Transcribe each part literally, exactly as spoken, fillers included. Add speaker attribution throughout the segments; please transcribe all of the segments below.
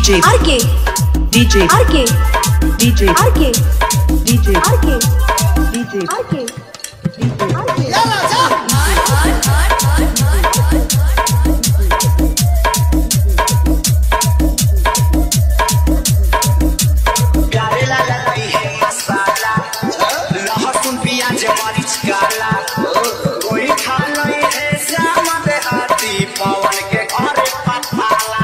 Speaker 1: DJ
Speaker 2: RK
Speaker 1: DJ
Speaker 2: RK
Speaker 1: DJ
Speaker 2: RK
Speaker 1: DJ
Speaker 2: RK
Speaker 1: DJ
Speaker 2: RK
Speaker 3: Pyarelal नहीं है मसाला लहसुन प्याज मरीच काला कोई खा नहीं है श्याम देहाती पवन के घरे पताला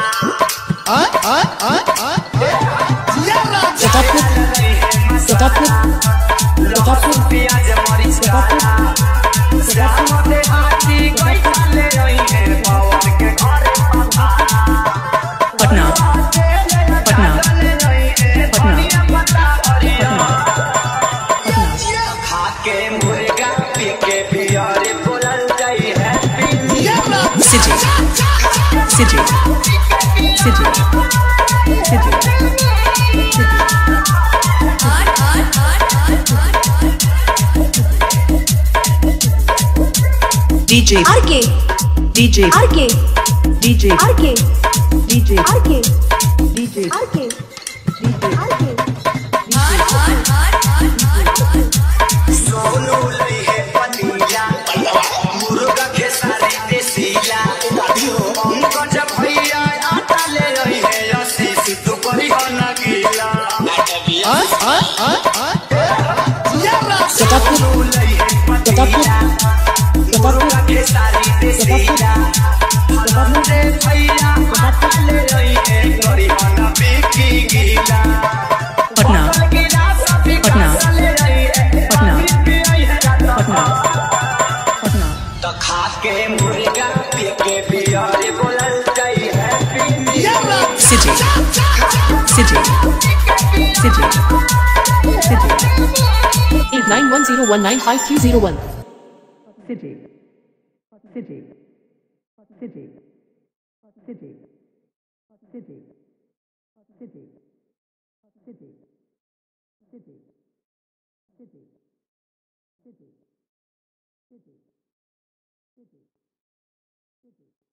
Speaker 3: लहसुन प्याज मरीच काला श्याम देहाती कोई खा नहीं है पवन के घरे पताला
Speaker 1: पटना पटना
Speaker 3: खाके मुर्गा पी के बिहारी बोलल जाई है
Speaker 1: City City City City DJ
Speaker 2: RK
Speaker 1: DJ
Speaker 2: RK
Speaker 1: DJ
Speaker 2: RK
Speaker 1: DJ
Speaker 2: RK
Speaker 1: DJ
Speaker 2: RK RK
Speaker 3: Sonu लई है पनीला मुर्गा खेसारी देसीला उनको जब भैया आटा ले रही है आशीष तू करी हो ना गीला सोनू लई है पनीला मुर्गा खेसारी देसीला हमरे भैया आटा ले रही है करी हो ना बिकी गीला
Speaker 1: पटना
Speaker 3: गीला सभी
Speaker 1: पटना
Speaker 3: ले रही है
Speaker 1: पटना
Speaker 3: पटना
Speaker 1: पटना
Speaker 3: तो खाके मुर्गा पी के बिहारी बोलल जाई है
Speaker 1: City City City City
Speaker 4: eight nine one zero one nine five three zero one.
Speaker 1: City City City City City City City City City City City City City